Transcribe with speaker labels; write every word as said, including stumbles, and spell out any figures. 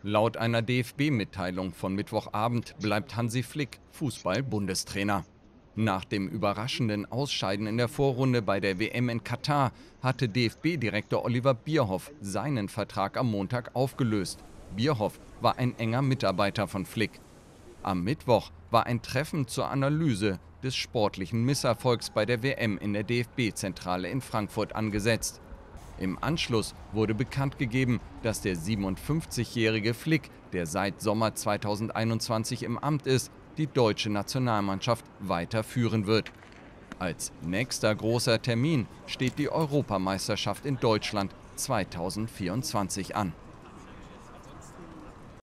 Speaker 1: Laut einer D F B-Mitteilung von Mittwochabend bleibt Hansi Flick Fußball-Bundestrainer. Nach dem überraschenden Ausscheiden in der Vorrunde bei der W M in Katar hatte D F B-Direktor Oliver Bierhoff seinen Vertrag am Montag aufgelöst. Bierhoff war ein enger Mitarbeiter von Flick. Am Mittwoch war ein Treffen zur Analyse des sportlichen Misserfolgs bei der W M in der D F B-Zentrale in Frankfurt angesetzt. Im Anschluss wurde bekannt gegeben, dass der siebenundfünfzigjährige Flick, der seit Sommer zweitausendeinundzwanzig im Amt ist, die deutsche Nationalmannschaft weiterführen wird. Als nächster großer Termin steht die Europameisterschaft in Deutschland zweitausendvierundzwanzig an.